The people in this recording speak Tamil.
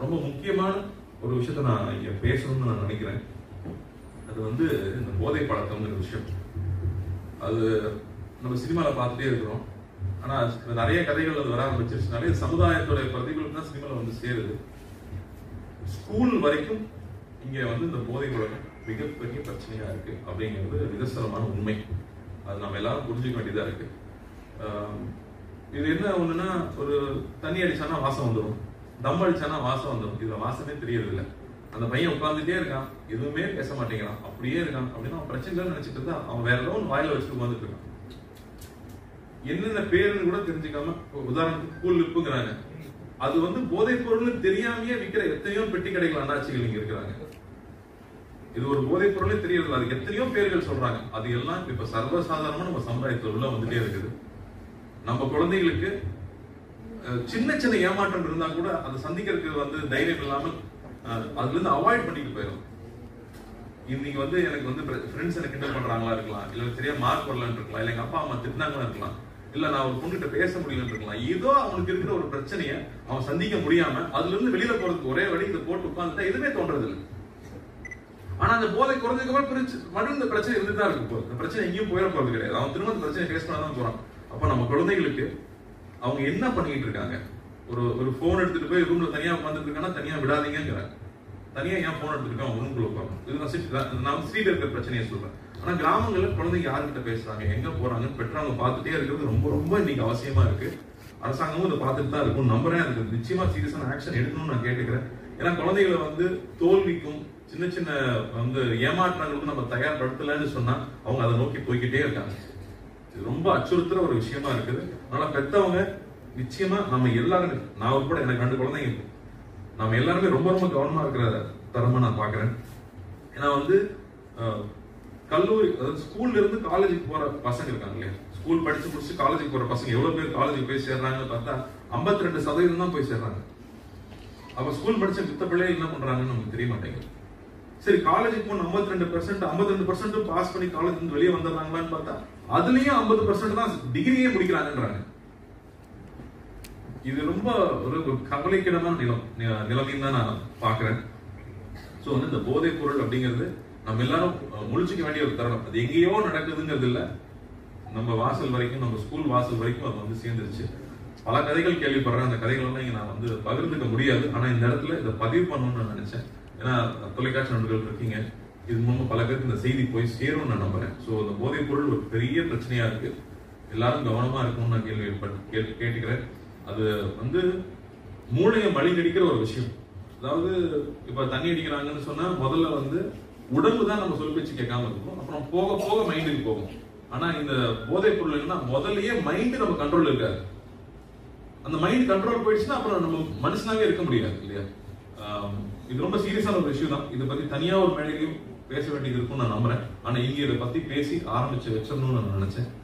ரொம்ப முக்கியமான ஒரு விஷயத்த நான் இங்க பேசணும்னு நான் நினைக்கிறேன். அது வந்து இந்த போதை பழக்கம்ங்கிற விஷயம். அது நம்ம சினிமாவில் பார்த்துட்டே இருக்கிறோம். ஆனா நிறைய கதைகள் அது வர ஆரம்பிச்சிருச்சுனாலே சமுதாயத்தோட பிரதிபலிப்பு தான் சினிமாவில் வந்து சேருது. ஸ்கூல் வரைக்கும் இங்க வந்து இந்த போதை பழக்கம் மிகப்பெரிய பிரச்சனையா இருக்கு அப்படிங்கிறது நிதர்சனமான உண்மை. அது நம்ம எல்லாரும் புரிஞ்சுக்க வேண்டியதா இருக்கு. இது என்ன ஒண்ணுன்னா, ஒரு தண்ணி அடிச்சானா வாசம் வந்துடும், தம் அடிச்சானா வாசம் வந்துடும். இதுல வாசமே தெரியறது இல்லை. அந்த பையன் உட்கார்ந்துட்டே இருக்கான், எதுவுமே பேச மாட்டேங்கிறான், அப்படியே இருக்கான் அப்படின்னா அவன் பிரச்சனை நினைச்சிட்டு இருந்தா அவன் வேற ஏதோ ஒன்று வாயில வச்சுட்டு உட்காந்துட்டு இருக்கான். என்னென்ன பேருன்னு கூட தெரிஞ்சுக்காம, உதாரணத்துக்கு கூல் லிப்புங்கிறாங்க. அது வந்து போதைப் பொருள்னு தெரியாமையே விற்கிற எத்தனையோ பெட்டி கடைகள் அண்ணாச்சிகள் இங்க இருக்கிறாங்க. இது ஒரு போதைப் பொருளே தெரியறதில்ல, அதுக்கு எத்தனையோ பேர்கள் சொல்றாங்க. அது எல்லாம் இப்ப சர்வசாதாரணமா நம்ம சமுதாயத்துல உள்ள வந்துட்டே இருக்குது. நம்ம குழந்தைகளுக்கு சின்ன சின்ன ஏமாற்றம் இருந்தா கூட அதை சந்திக்கிறதுக்கு வந்து தைரியம் இல்லாமல் அதுல இருந்து அவாய்ட் பண்ணிட்டு போயிடும். இன்னைக்கு வந்து எனக்கு வந்து ஃப்ரெண்ட்ஸ் எனக்கு கிண்டல் பண்றாங்களா இருக்கலாம், இல்ல சரியா மார்க் வரலான்னு இருக்கலாம், இல்ல எங்க அப்பா அம்மா திட்டினாங்களா இருக்கலாம், இல்ல நான் ஒரு பொண்ணுகிட்ட பேச முடியலன்னு இருக்கலாம். ஏதோ அவனுக்கு இருக்கிற ஒரு பிரச்சனையை அவன் சந்திக்க முடியாம அதுல இருந்து வெளியில போறதுக்கு ஒரே வழி இதை போட்டு உட்கார்ந்துட்டா எதுவுமே தோன்றது இல்லை. ஆனா அந்த போதை குறைஞ்சதுக்கு அப்புறம் மறுபடியும் இந்த பிரச்சனை இருந்துதான் இருக்கு. இந்த பிரச்சனை எங்கேயும் போயிட போறது கிடையாது. அவன் திரும்ப இந்த பிரச்சனை ஃபேஸ் பண்ணாதான் போறான். அப்ப நம்ம குழந்தைகளுக்கு அவங்க என்ன பண்ணிட்டு இருக்காங்க, ஒரு போன் எடுத்துட்டு போய் ரூம்ல தனியா உட்காந்துட்டு இருக்காங்கன்னா தனியா விடாதீங்கிறாங்க. தனியா ஏன் போன் எடுத்துட்டு அவங்க ரூம்குள்ள உட்காரணும். இது நான் ஸ்ட்ரீட்ல இருக்கிற பிரச்சனையை சொல்றேன். ஆனா கிராமங்கள்ல குழந்தைங்க யாருக்கிட்ட பேசுறாங்க, எங்க போறாங்கன்னு பெற்றவங்க பார்த்துட்டே இருக்கிறது ரொம்ப ரொம்ப இன்னைக்கு அவசியமா இருக்கு. அரசாங்கமும் இதை பார்த்துட்டு தான் இருக்கும் நம்புறேன். அதுக்கு நிச்சயமா சீரியஸான ஆக்ஷன் எடுக்கணும்னு நான் கேட்டுக்கிறேன். ஏன்னா குழந்தைகளை வந்து தோல்விக்கும் சின்ன சின்ன வந்து ஏமாற்றங்களுக்கும் நம்ம தயார்படுத்தலன்னு சொன்னா அவங்க அதை நோக்கி போய்கிட்டே இருக்காங்க. இது ரொம்ப அச்சுறுத்துற ஒரு விஷயமா இருக்குது. அதனால பெத்தவங்க நிச்சயமா நம்ம எல்லாருமே, நான் உட்பட எனக்கு 2 குழந்தைங்க, நம்ம எல்லாருமே ரொம்ப ரொம்ப கவனமா இருக்கிற தரமா நான் பாக்குறேன். ஏன்னா வந்து கல்லூரி, அதாவது ஸ்கூல்ல இருந்து காலேஜுக்கு போற பசங்க இருக்காங்க இல்லையா, ஸ்கூல் படிச்சு முடிச்சு காலேஜுக்கு போற பசங்க எவ்வளவு பேர் காலேஜுக்கு போய் சேர்றாங்கன்னு பார்த்தா 52% தான் போய் சேர்றாங்க. அப்ப ஸ்கூல் படிச்ச மித்த பிள்ளைகள் என்ன பண்றாங்கன்னு நமக்கு தெரிய மாட்டேங்குது. சரி, காலேஜுக்கு போன 52% பாஸ் பண்ணி காலேஜ் இருந்து வெளியே வந்துடுறாங்களான்னு பார்த்தா அதுலயும் 50% தான் டிகிரியே முடிக்கிறாங்கன்றாங்க. இது ரொம்ப ஒரு கவலைக்கிடமான நிலைமைன்னு தான் நான் பாக்குறேன். சோ வந்து இந்த போதைப் பொருள் அப்படிங்கிறது நம்ம எல்லாரும் முழிச்சுக்க வேண்டிய ஒரு தருணம். அது எங்கேயோ நடக்குதுங்கிறது இல்ல, நம்ம வாசல் வரைக்கும், நம்ம ஸ்கூல் வாசல் வரைக்கும் அது வந்து சேர்ந்துருச்சு. பல கதைகள் கேள்விப்படுறேன். அந்த கதைகள் எல்லாம் இங்க நான் வந்து பகிர்ந்துக்க முடியாது. ஆனா இந்த இடத்துல இதை பதிவு பண்ணணும்னு நான் நினைச்சேன். ஏன்னா தொலைக்காட்சி நண்பர்கள் இருக்கீங்க, இது மூலமா பல பேருக்கு இந்த செய்தி போய் சேரும் நான் நம்புறேன். சோ இந்த போதைப் பொருள் ஒரு பெரிய பிரச்சனையா இருக்கு, எல்லாரும் கவனமா இருக்கணும்னு நான் கேட்டுக்கிறேன். அது வந்து மூளையை மலிகடிக்கிற ஒரு விஷயம். அதாவது இப்ப தண்ணி அடிக்கிறாங்கன்னு சொன்னா முதல்ல வந்து உடம்பு தான் நம்ம சொல் பேச்சு கேட்காம இருக்கும், அப்புறம் போக போக மைண்டுக்கு போகும். ஆனா இந்த போதைப் பொருள் முதல்லயே மைண்ட் நம்ம கண்ட்ரோல் இருக்காது. அந்த மைண்ட் கண்ட்ரோல் போயிடுச்சுன்னா அப்புறம் நம்ம மனுஷனாவே இருக்க முடியாது இல்லையா. இது ரொம்ப சீரியஸான ஒரு விஷயம் தான். இதை பத்தி தனியா ஒரு மேடையிலையும் பேச வேண்டியது இருக்கும்னு நான் நம்புறேன். ஆனா இங்க இதை பத்தி பேசி ஆரம்பிச்சு வச்சிடணும்னு நான் நினைச்சேன்.